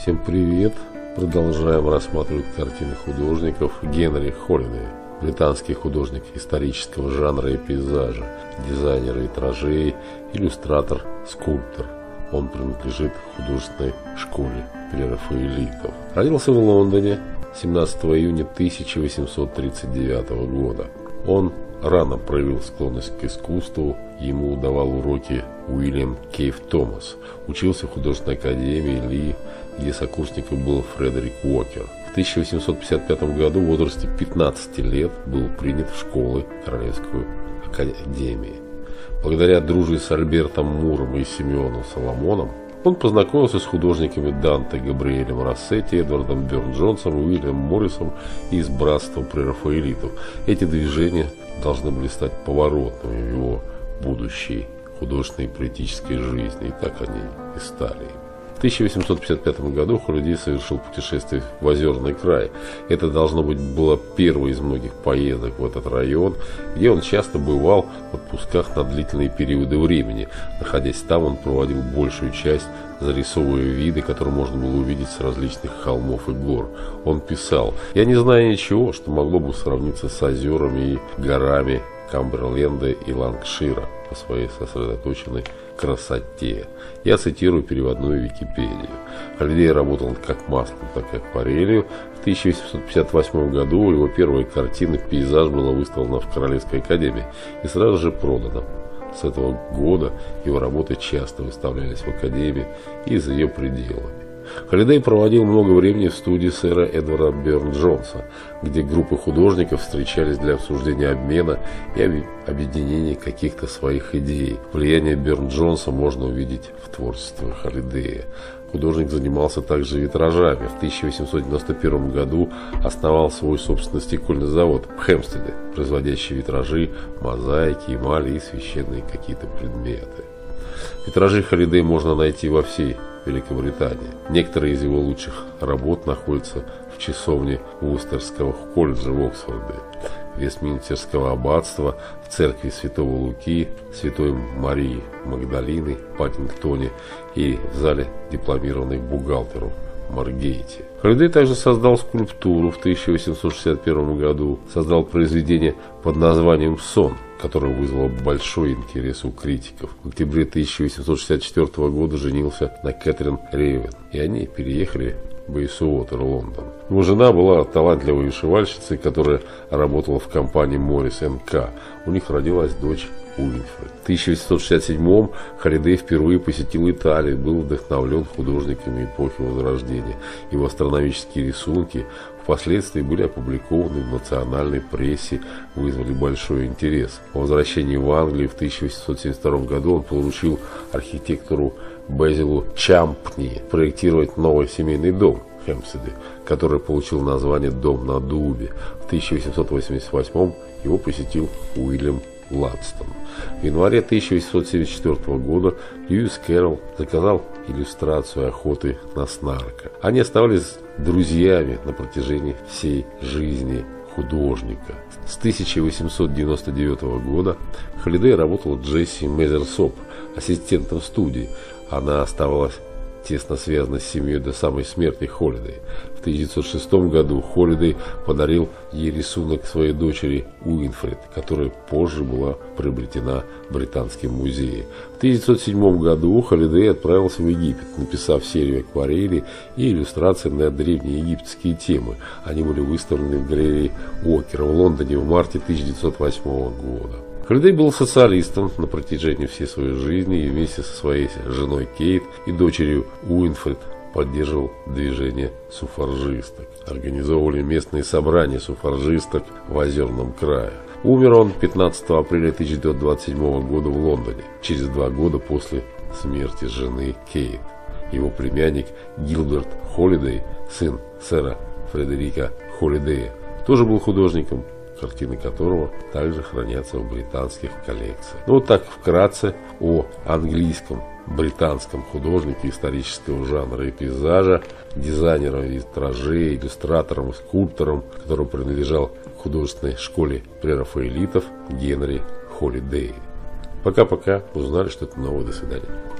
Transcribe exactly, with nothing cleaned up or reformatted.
Всем привет! Продолжаем рассматривать картины художников Генри Холидей. Британский художник исторического жанра и пейзажа, дизайнер витражей, иллюстратор, скульптор. Он принадлежит художественной школе прерафаэлитов. Родился в Лондоне семнадцатого июня тысяча восемьсот тридцать девятого года. Он рано проявил склонность к искусству, ему давал уроки Уильям Кейв Томас. Учился в художественной академии Ли, где сокурсником был Фредерик Уокер. В тысяча восемьсот пятьдесят пятом году в возрасте пятнадцати лет был принят в школы Королевскую академию. Благодаря дружбе с Альбертом Муром и Симеоном Соломоном он познакомился с художниками Данте Габриэлем Рассетти, Эдвардом Бёрн-Джонсом, Уильямом Моррисом и с братством прерафаэлитов. Эти движения должны были стать поворотными в его будущей художественной и политической жизни, и так они и стали. В тысяча восемьсот пятьдесят пятом году Холидей совершил путешествие в Озерный край. Это, должно быть, было первой из многих поездок в этот район, где он часто бывал в отпусках на длительные периоды времени. Находясь там, он проводил большую часть, зарисовывая виды, которые можно было увидеть с различных холмов и гор. Он писал: «Я не знаю ничего, что могло бы сравниться с озерами и горами Камберленда и Ланкшира по своей сосредоточенной красоте». Я цитирую переводную Википедию. Холидей работал как маслом, так и акварелью. В тысяча восемьсот пятьдесят восьмом году его первая картина «Пейзаж» была выставлена в Королевской академии и сразу же продана. С этого года его работы часто выставлялись в академии и за ее пределами. Холидей проводил много времени в студии сэра Эдварда Бёрн-Джонса, где группы художников встречались для обсуждения обмена и объединения каких-то своих идей. Влияние Бёрн-Джонса можно увидеть в творчестве Холидея. Художник занимался также витражами. В тысяча восемьсот девяносто первом году основал свой собственный стекольный завод в Хэмпстеде, производящий витражи, мозаики, эмали и священные какие-то предметы. Витражи Холидея можно найти во всей Великобритании. Некоторые из его лучших работ находятся в часовне Вустерского колледжа в Оксфорде, Вестминстерского аббатства, в церкви Святого Луки, Святой Марии Магдалины в Паттингтоне и в зале дипломированных бухгалтеров в Маргейте. Холидей также создал скульптуру в тысяча восемьсот шестьдесят первом году, создал произведение под названием «Сон», которое вызвало большой интерес у критиков. В октябре тысяча восемьсот шестьдесят четвёртого года женился на Кэтрин Ревен, и они переехали в Бейсуотер, Лондон. Его жена была талантливой вышивальщицей, которая работала в компании Моррис энд Ко. У них родилась дочь Уинфред. В тысяча восемьсот шестьдесят седьмом Холидей впервые посетил Италию, был вдохновлен художниками эпохи Возрождения. Его астрономические рисунки впоследствии были опубликованы в национальной прессе, вызвали большой интерес. По возвращении в Англию в тысяча восемьсот семьдесят втором году он поручил архитектору Безилу Чампни проектировать новый семейный дом в Хэмпстеде, который получил название «Дом на Дубе». В тысяча восемьсот восемьдесят восьмом его посетил Уильям Гладстон. В январе тысяча восемьсот семьдесят четвёртого года Льюис Кэрролл заказал иллюстрацию охоты на снарка. Они оставались друзьями на протяжении всей жизни художника. С тысяча восемьсот девяносто девятого года Холидей работал с Джесси Мезерсоп, ассистентом студии. Она оставалась тесно связана с семьей до самой смерти Холидей. В тысяча девятьсот шестом году Холидей подарил ей рисунок своей дочери Уинфред, которая позже была приобретена в Британском музее. В тысяча девятьсот седьмом году Холидей отправился в Египет, написав серию акварелей и иллюстраций на древнеегипетские темы. Они были выставлены в галерее Уокера в Лондоне в марте тысяча девятьсот восьмого года. Холидей был социалистом на протяжении всей своей жизни и вместе со своей женой Кейт и дочерью Уинфред поддерживал движение суфражисток. Организовывали местные собрания суфражисток в Озерном крае. Умер он пятнадцатого апреля тысяча девятьсот двадцать седьмого года в Лондоне, через два года после смерти жены Кейт. Его племянник Гилберт Холидей, сын сэра Фредерика Холидея, тоже был художником, картины которого также хранятся в британских коллекциях. Ну вот так вкратце о английском, британском художнике исторического жанра и пейзажа, дизайнером витражей, иллюстратором и скульптором, который принадлежал к художественной школе прерафаэлитов Генри Холидей. Пока-пока, узнали что-то новое. До свидания.